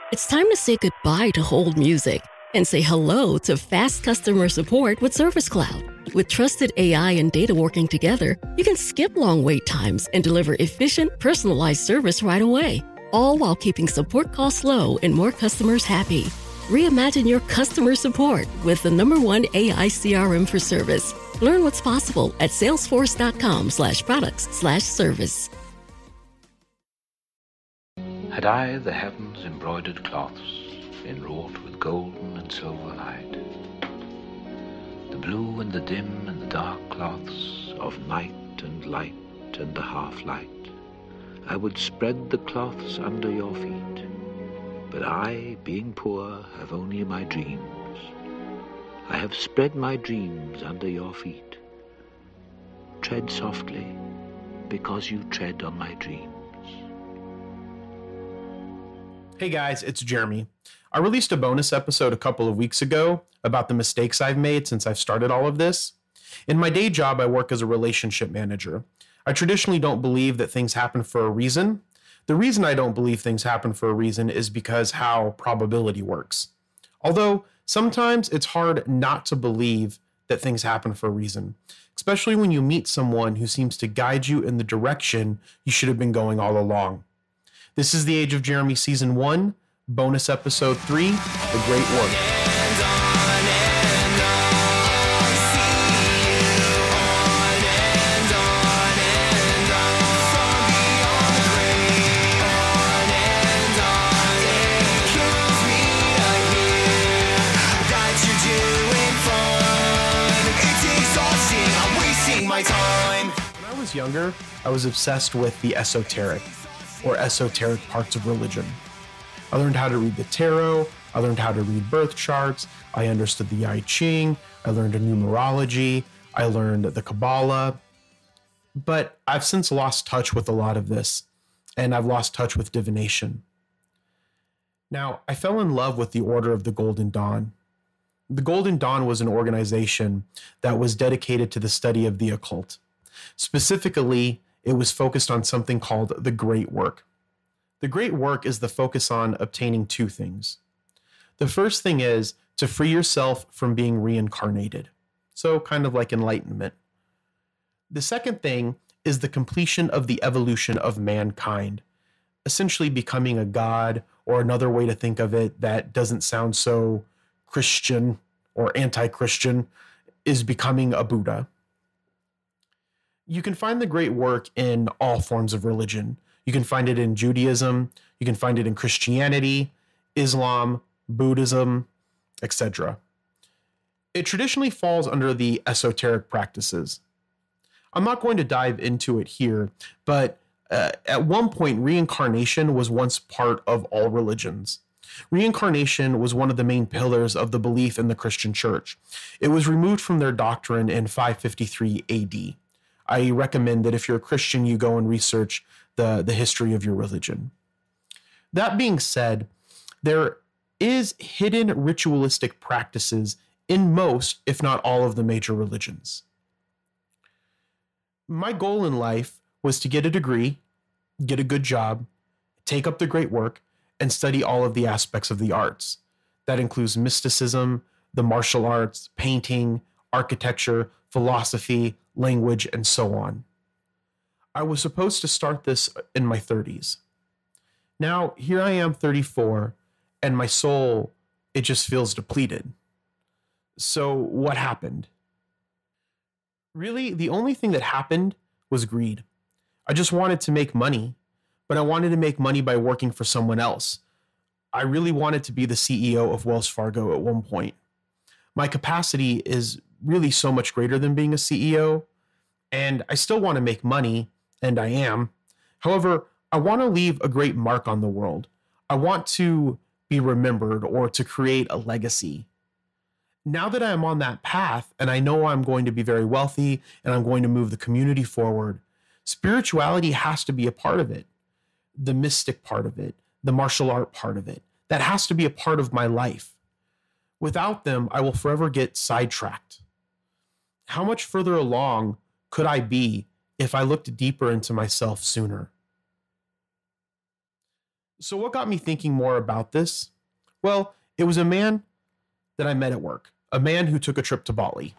It's time to say goodbye to hold music and say hello to fast customer support with Service Cloud. With trusted AI and data working together, you can skip long wait times and deliver efficient, personalized service right away, all while keeping support costs low and more customers happy. Reimagine your customer support with the #1 AI CRM for service. Learn what's possible at salesforce.com/products/service. Had I the heavens embroidered cloths, enwrought with golden and silver light, the blue and the dim and the dark cloths of night and light and the half-light, I would spread the cloths under your feet. But I, being poor, have only my dreams. I have spread my dreams under your feet. Tread softly, because you tread on my dreams. Hey guys, it's Jeremy. I released a bonus episode a couple of weeks ago about the mistakes I've made since I've started all of this. In my day job, I work as a relationship manager. I traditionally don't believe that things happen for a reason. The reason I don't believe things happen for a reason is because how probability works. Although sometimes it's hard not to believe that things happen for a reason, especially when you meet someone who seems to guide you in the direction you should have been going all along. This is The Age of Jeremy Season 1, Bonus Episode 3, The Great Work. When I was younger, I was obsessed with the esoteric, or esoteric parts of religion. I learned how to read the tarot, I learned how to read birth charts, I understood the I Ching, I learned numerology, I learned the Kabbalah. But I've since lost touch with a lot of this, and I've lost touch with divination. Now, I fell in love with the Order of the Golden Dawn. The Golden Dawn was an organization that was dedicated to the study of the occult. Specifically, it was focused on something called the Great Work. The Great Work is the focus on obtaining two things. The first thing is to free yourself from being reincarnated. So kind of like enlightenment. The second thing is the completion of the evolution of mankind, essentially becoming a god, or another way to think of it that doesn't sound so Christian or anti-Christian, is becoming a Buddha. You can find the Great Work in all forms of religion. You can find it in Judaism, you can find it in Christianity, Islam, Buddhism, etc. It traditionally falls under the esoteric practices. I'm not going to dive into it here, but at one point, reincarnation was once part of all religions. Reincarnation was one of the main pillars of the belief in the Christian church. It was removed from their doctrine in 553 AD. I recommend that if you're a Christian, you go and research the history of your religion. That being said, there is hidden ritualistic practices in most, if not all, of the major religions. My goal in life was to get a degree, get a good job, take up the Great Work, and study all of the aspects of the arts. That includes mysticism, the martial arts, painting, architecture, philosophy, language, and so on. I was supposed to start this in my 30s. Now, here I am 34, and my soul, it just feels depleted. So what happened? Really, the only thing that happened was greed. I just wanted to make money, but I wanted to make money by working for someone else. I really wanted to be the CEO of Wells Fargo at one point. My capacity is really so much greater than being a CEO, and I still want to make money, and I am. However, I want to leave a great mark on the world. I want to be remembered or to create a legacy. Now that I'm on that path, and I know I'm going to be very wealthy, and I'm going to move the community forward, spirituality has to be a part of it. The mystic part of it, the martial art part of it. That has to be a part of my life. Without them, I will forever get sidetracked. How much further along could I be if I looked deeper into myself sooner? So what got me thinking more about this? Well, it was a man that I met at work, a man who took a trip to Bali.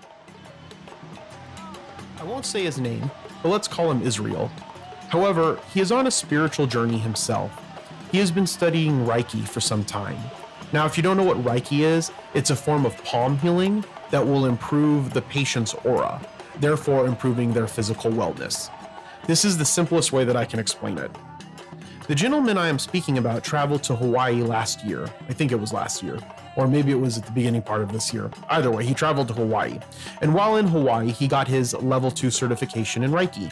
I won't say his name, but let's call him Israel. However, he is on a spiritual journey himself. He has been studying Reiki for some time. Now, if you don't know what Reiki is, it's a form of palm healing that will improve the patient's aura, therefore improving their physical wellness. This is the simplest way that I can explain it. The gentleman I am speaking about traveled to Hawaii last year. I think it was last year, or maybe it was at the beginning part of this year. Either way, he traveled to Hawaii. And while in Hawaii, he got his level 2 certification in Reiki.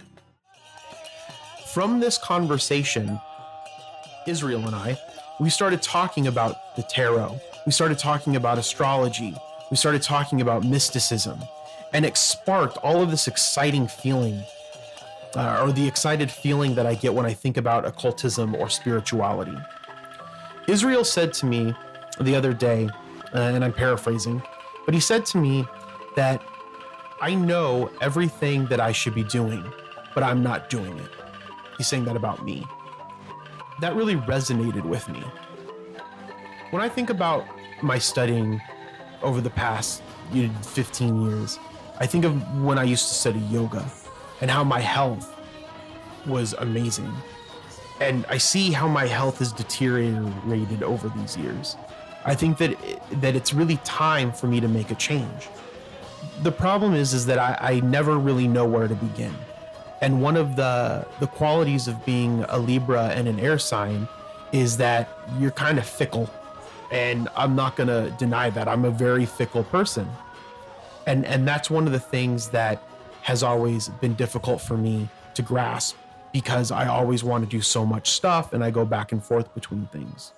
From this conversation, Israel and I, we started talking about the tarot. We started talking about astrology. We started talking about mysticism. And it sparked all of this exciting feeling, or the excited feeling that I get when I think about occultism or spirituality. Israel said to me the other day, and I'm paraphrasing, but he said to me that I know everything that I should be doing, but I'm not doing it. He's saying that about me. That really resonated with me. When I think about my studying over the past 15 years, I think of when I used to study yoga and how my health was amazing. And I see how my health has deteriorated over these years. I think that it's really time for me to make a change. The problem is that I never really know where to begin. And one of the qualities of being a Libra and an air sign is that you're kind of fickle. And I'm not going to deny that. I'm a very fickle person. And that's one of the things that has always been difficult for me to grasp, because I always want to do so much stuff and I go back and forth between things.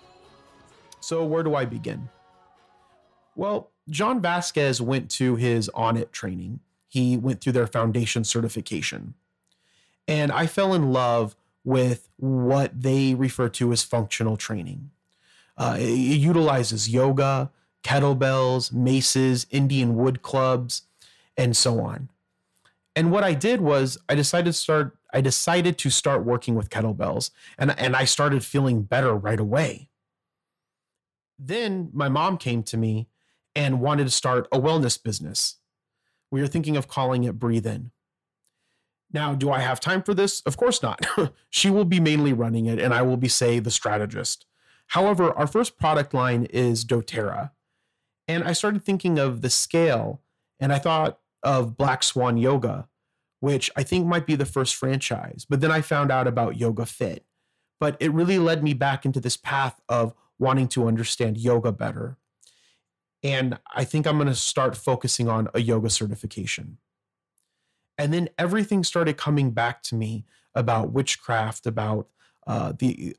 So where do I begin? Well, John Vasquez went to his On-It training. He went through their foundation certification. And I fell in love with what they refer to as functional training. It utilizes yoga, kettlebells, maces, Indian wood clubs, and so on. And what I did was I decided to start working with kettlebells, and I started feeling better right away. Then my mom came to me and wanted to start a wellness business. We were thinking of calling it Breathe In. Now, do I have time for this? Of course not. She will be mainly running it, and I will be, say, the strategist. However, our first product line is doTERRA. And I started thinking of the scale, and I thought of Black Swan Yoga, which I think might be the first franchise. But then I found out about Yoga Fit. But it really led me back into this path of wanting to understand yoga better. And I think I'm going to start focusing on a yoga certification. And then everything started coming back to me about witchcraft, about the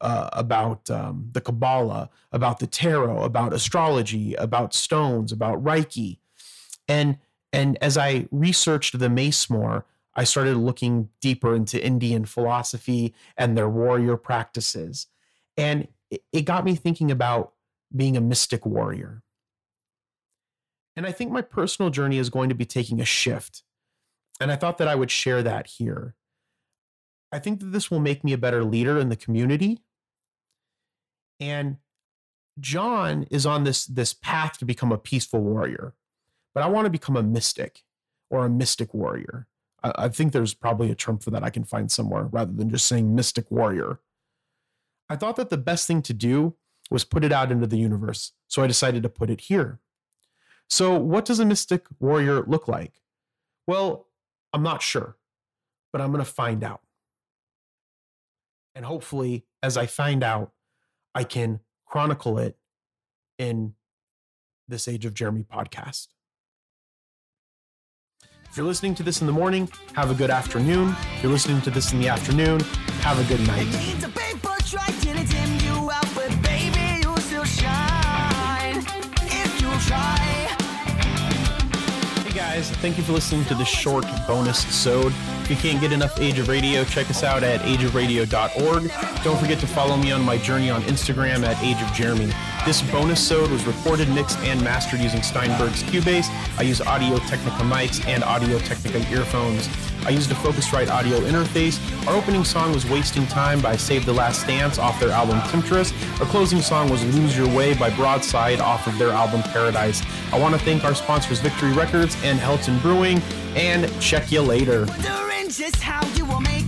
Kabbalah, about the tarot, about astrology, about stones, about Reiki. And as I researched the Mace more, I started looking deeper into Indian philosophy and their warrior practices. And it got me thinking about being a mystic warrior. And I think my personal journey is going to be taking a shift. And I thought that I would share that here. I think that this will make me a better leader in the community. And John is on this path to become a peaceful warrior. But I want to become a mystic, or a mystic warrior. I think there's probably a term for that I can find somewhere rather than just saying mystic warrior. I thought that the best thing to do was put it out into the universe. So I decided to put it here. So what does a mystic warrior look like? Well, I'm not sure, but I'm going to find out. And hopefully, as I find out, I can chronicle it in this Age of Jeremy podcast. If you're listening to this in the morning, have a good afternoon. If you're listening to this in the afternoon, have a good night. Guys, thank you for listening to this short bonus-sode. If you can't get enough Age of Radio, check us out at ageofradio.org. Don't forget to follow me on my journey on Instagram at Age of Jeremy. This Bonussode was recorded, mixed, and mastered using Steinberg's Cubase. I use Audio-Technica mics and Audio-Technica earphones. I used a Focusrite audio interface. Our opening song was Wasting Time by Save the Last Dance off their album Temptress. Our closing song was Lose Your Way by Broadside off of their album Paradise. I want to thank our sponsors Victory Records and Helton Brewing, and check you later. Just how you will make